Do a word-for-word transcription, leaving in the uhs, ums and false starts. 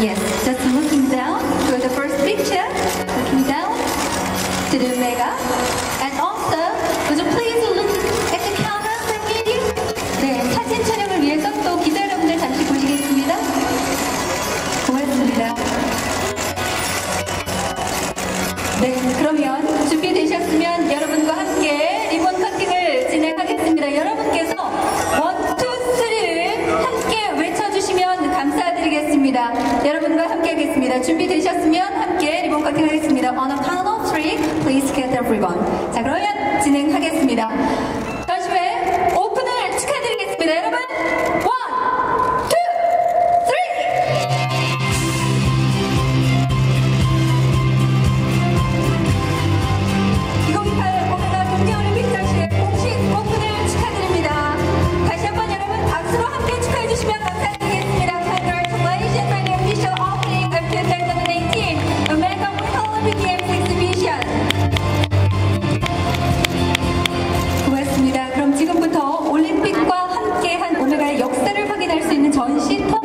Yes, just looking down to the first picture, looking down to the Omega. And also, would you please look at the camera for me? 네, 사진 촬영을 위해서 또 기자 여러분들 잠시 보시겠습니다. 고맙습니다. 네, 그러면 준비되셨으면 여러분과 함께 리본 커팅을 진행하겠습니다. 여러분께서 원, 투, 쓰리를 함께 외쳐주시면 감사드리겠습니다. 여러분과 함께 하겠습니다. 준비되셨으면 함께 리본 커팅 하겠습니다. On a count of three, please get the ribbon. 자, 그러면 진행하겠습니다. 전시회 오픈을 축하드리겠습니다. 여러분, 원, 투, 쓰리! 이천이십팔 오메가 동계올림픽 전시회 공식 오픈을 축하드립니다. 다시 한번 여러분 박수로 함께 축하해주시면 감사드리겠습니다. Congratulations on the official opening of twenty eighteen Omega Winter Olympic Games Exhibition. 고맙습니다. 그럼 지금부터 올림픽과 함께한 오메가의 역사를 확인할 수 있는 전시 터